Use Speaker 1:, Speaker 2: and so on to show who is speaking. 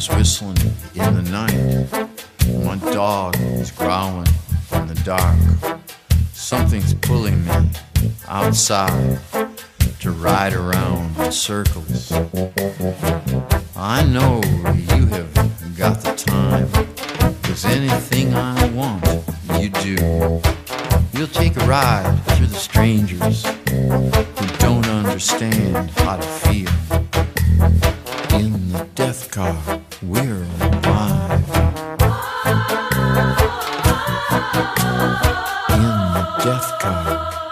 Speaker 1: is whistling in the night. My dog is growling in the dark. Something's pulling me outside to ride around in circles. I know you have got the time, 'cause anything I want, you do. You'll take a ride through the strangers who don't understand how to feel. In the death car, we're alive. In the death car.